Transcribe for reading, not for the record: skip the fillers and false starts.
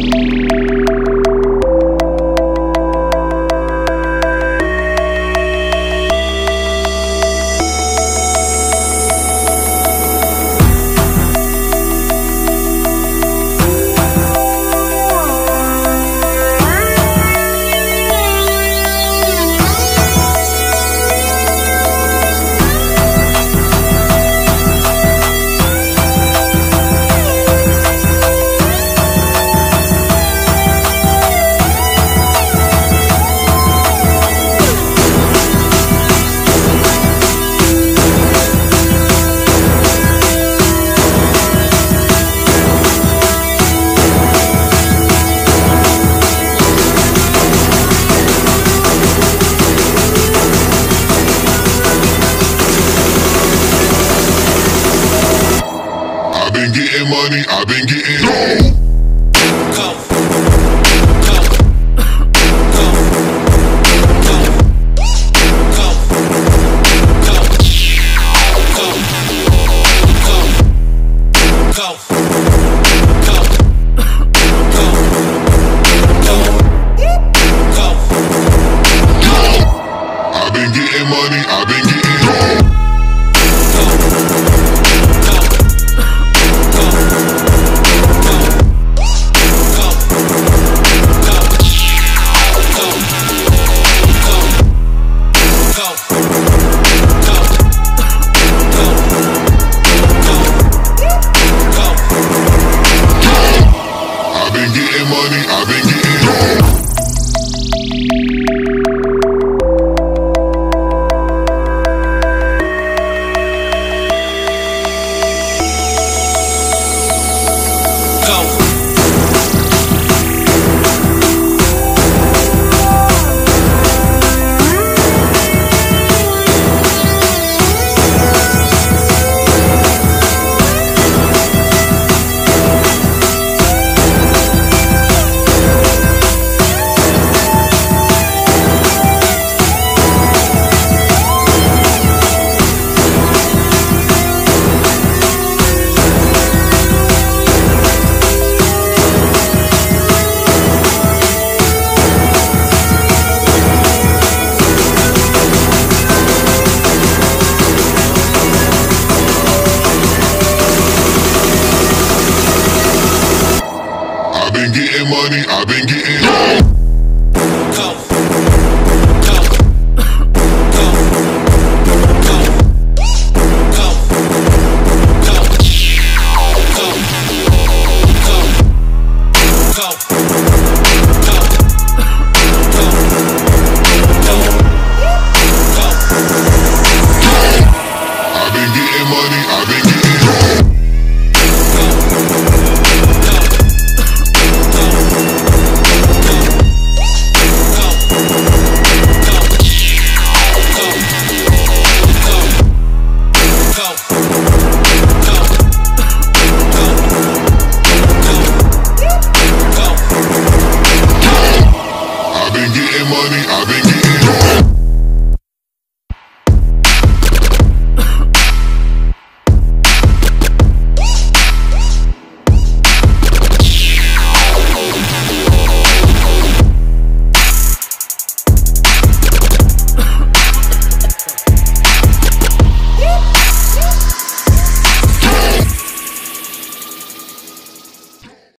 Getting money, I've been getting dough. I've been getting money, I've been getting dough. Money, I've been getting dough. I've been getting money, I've been getting dough. I've been getting money, I've been getting dough. I've been getting money, I've been